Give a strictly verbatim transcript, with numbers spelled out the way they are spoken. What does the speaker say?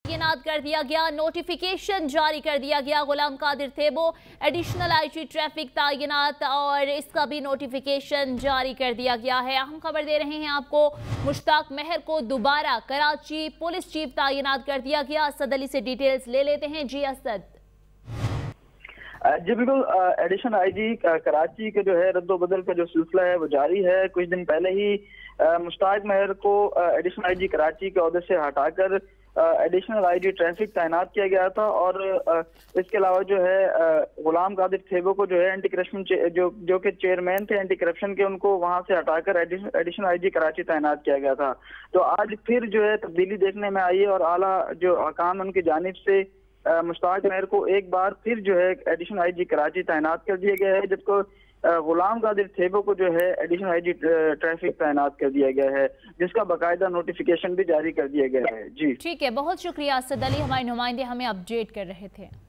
तैनात कर दिया गया, नोटिफिकेशन जारी कर दिया गया। Ghulam Qadir Thebo additional IG traffic तैनात और इसका भी नोटिफिकेशन जारी कर दिया गया है। अहम खबर दे रहे हैं आपको, मुश्ताक मेहर को दोबारा कराची पुलिस चीफ तैनात कर दिया गया। असद अली से डिटेल्स ले लेते हैं। जी असद। जी बिल्कुल, एडिशनल आईजी कराची के जो है रद्दोबदल का जो सिलसिला है वो जारी है। कुछ दिन पहले ही मुश्ताक मेहर को एडिशनल आईजी कराची के ओहदे से हटाकर एडिशनल आईजी ट्रैफिक तैनात किया गया था और इसके अलावा जो है गुलाम कादिर थेबो को जो है एंटी करप्शन जो जो कि चेयरमैन थे एंटी करप्शन के, उनको वहां से हटाकर एडिशनल आईजी कराची तैनात किया गया था। तो आज फिर जो है तब्दीली देखने में आई है और आला जो हकाम उनकी जानिब से मुश्ताक मेहर को एक बार फिर जो है एडिशनल आईजी कराची तैनात कर दिया गया है, जबकि गुलाम कादिर थेबो को जो है एडिशनल आईजी ट्रैफिक तैनात कर दिया गया है, जिसका बाकायदा नोटिफिकेशन भी जारी कर दिया गया है। जी ठीक है, बहुत शुक्रिया असद अली, हमारे नुमाइंदे हमें अपडेट कर रहे थे।